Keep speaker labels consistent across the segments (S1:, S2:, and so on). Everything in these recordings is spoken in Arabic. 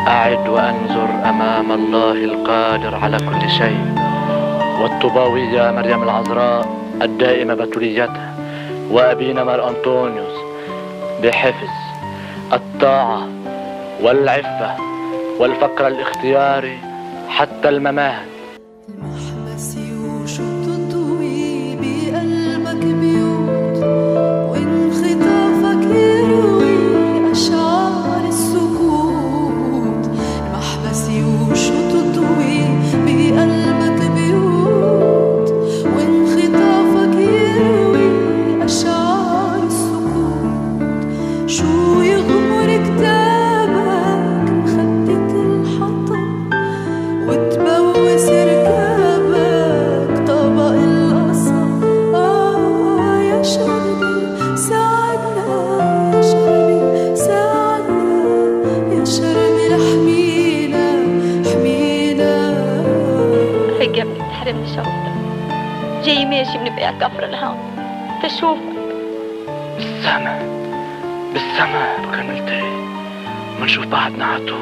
S1: أعد وأنظر أمام الله القادر على كل شيء، والطوباوية مريم العذراء الدائمة بتوليتها، وأبينا مار أنطونيوس بحفظ الطاعة والعفة والفقر الاختياري حتى الممات.
S2: المحبس يوشط تضوي بقلبك بيوت، وانخطافك يروي أشعار السكوت. المحبس يوشط تضوي بقلبك بيوت، وانخطافك يروي أشعار السكوت. شو يغمر كتابك مخدة الحطب، وتبوس ركابك طبق القصب. يا شربل ساعدنا، يا شربل ساعدنا، يا شربل احمينا احمينا.
S3: هيك يا ابني تحرمني شوفتك، جاي ماشي من بقيع كفر لهون تشوفك.
S1: بالسما بكرملتي منشوف بعضنا عطول.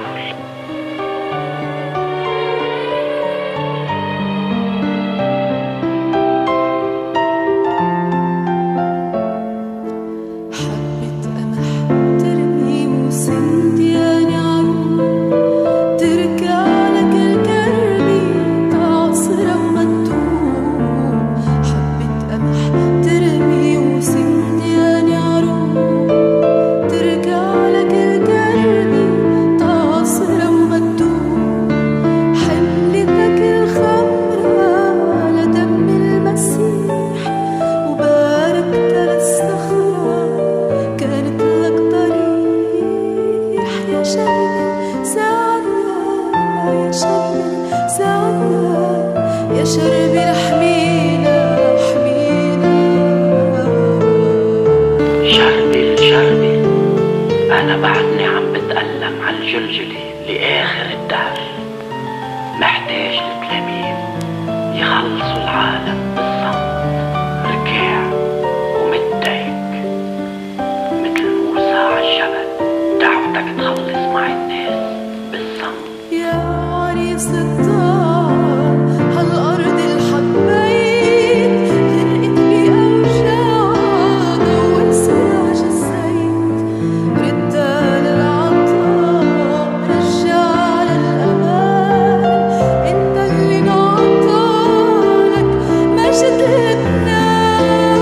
S4: أنا بعدني عم بتألم على الجلجلة لآخر الدهر، محتاج لتلاميذ يخلصوا العالم بالصمت، ركع ومتضايق مثل موسى عالجبل. دعوتك تخلص مع الناس بالصمت.
S2: يا عريس الطار هالأرض الحبايت، غرقت بأوجاع ضوء سراج الزيت. ردها للعطاء رجع للأمان، انت اللي نعطالك مجد لبنان.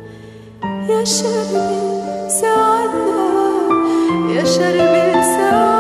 S2: يا شربل ساعدنا، يا شربل ساعدنا.